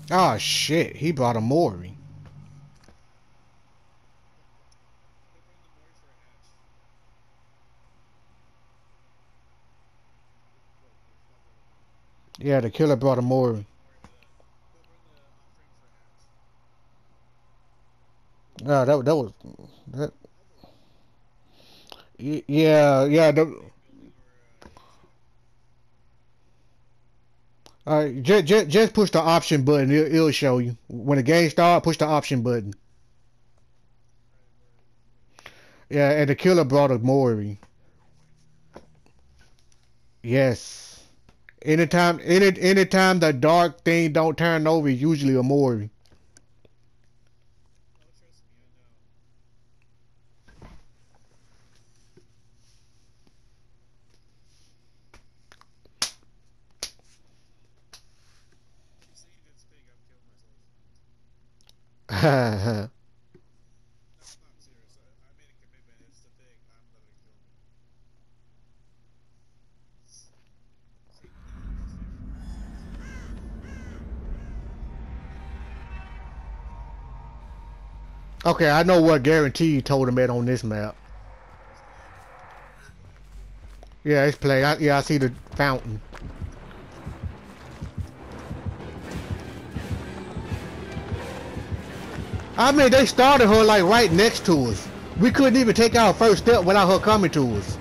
Oh shit, he brought a Mori. Yeah, the killer brought a Mori. No, that was that. Yeah, yeah. Just push the option button. It'll show you when the game starts. Push the option button. Yeah, and the killer brought a Mori. Yes. Anytime the dark thing don't turn over, it's usually a Mori. Okay, I know what guarantee told him at on this map. Yeah, it's play. Yeah, I see the fountain. I mean, they started her like right next to us. We couldn't even take our first step without her coming to us.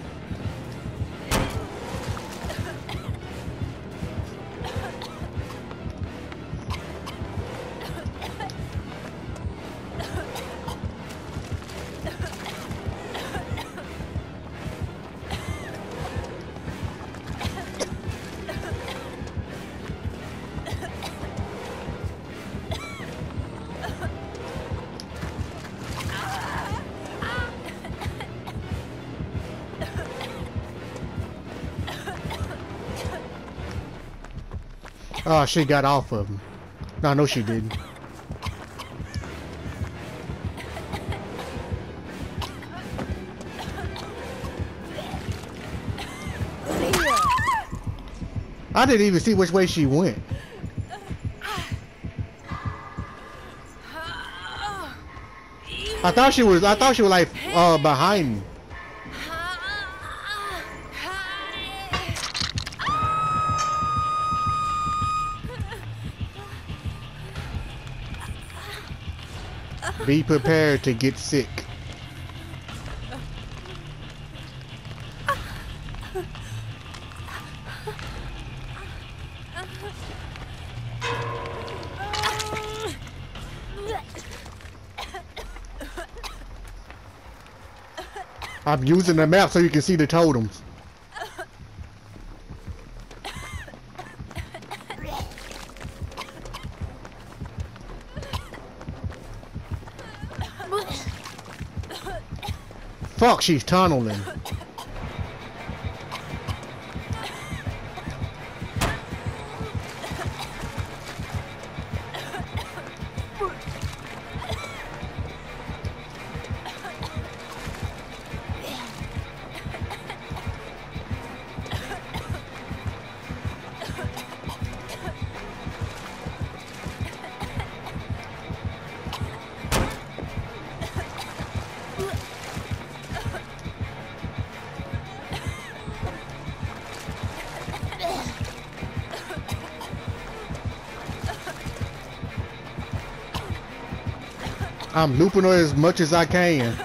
Oh, she got off of him. No, she didn't. I didn't even see which way she went. I thought she was like behind me. Be prepared to get sick. I'm using the map so you can see the totems. Fuck, she's tunneling. I'm looping her as much as I can.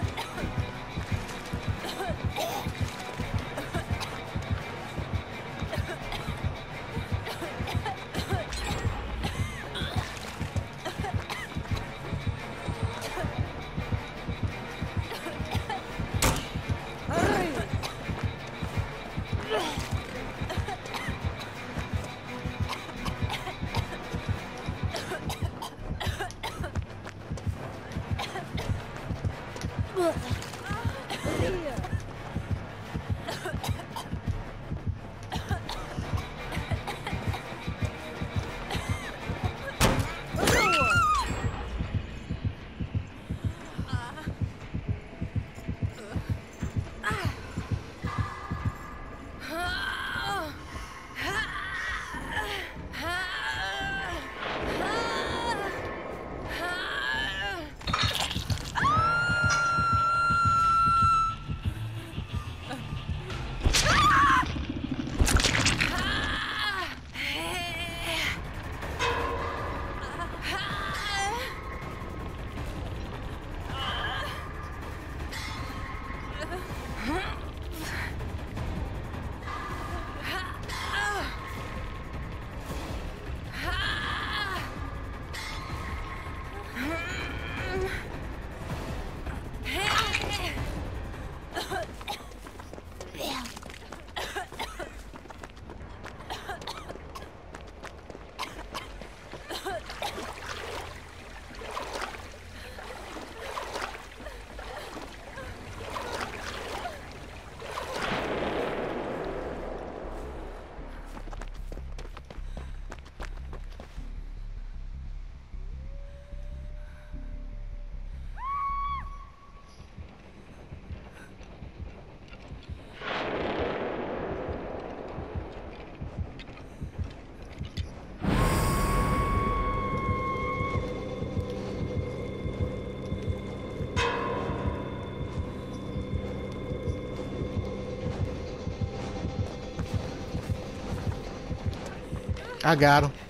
I got him.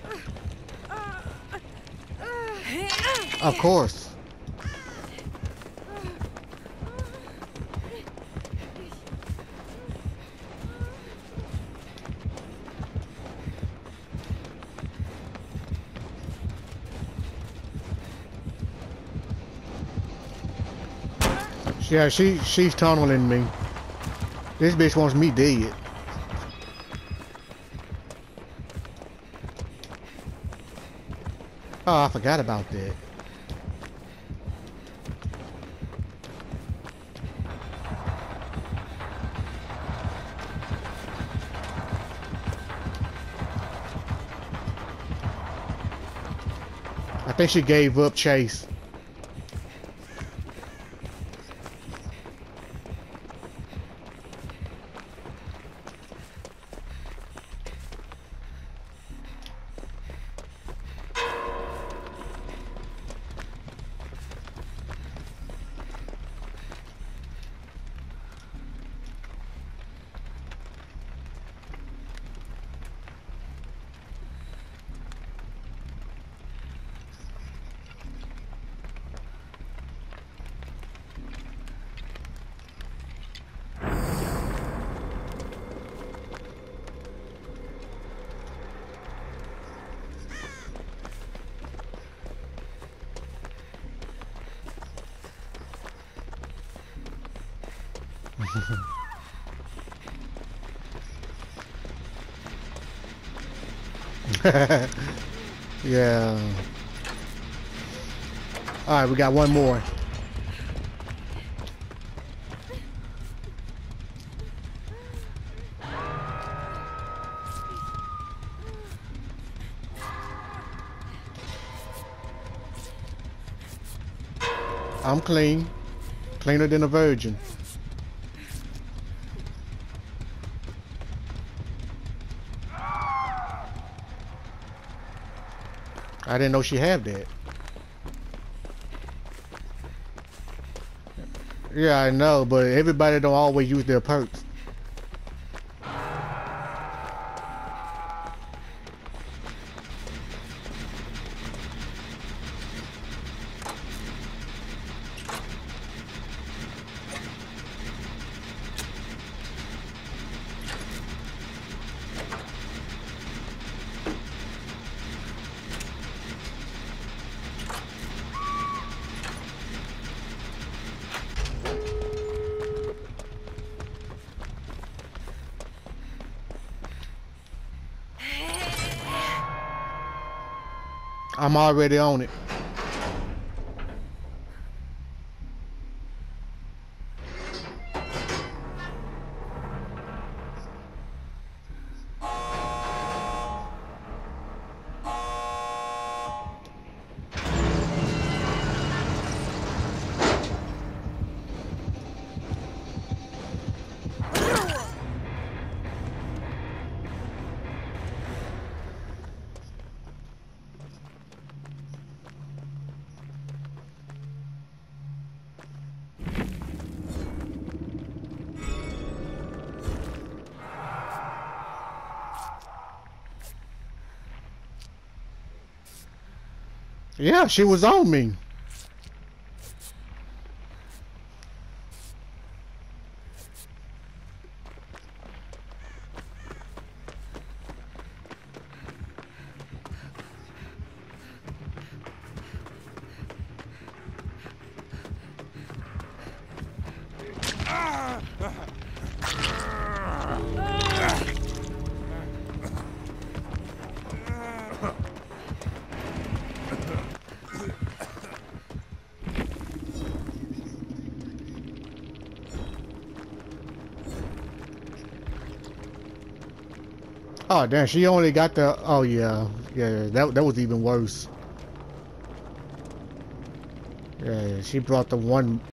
Of course. Yeah, she's tunneling me. This bitch wants me dead. Oh, I forgot about that. I think she gave up chase. Yeah. Alright, we got one more. I'm clean. Cleaner than a virgin. I didn't know she had that. Yeah, I know, but everybody don't always use their perks. I'm already on it. Yeah, she was on me. Oh damn, she only got the. Oh yeah, yeah. That was even worse. Yeah, she brought the one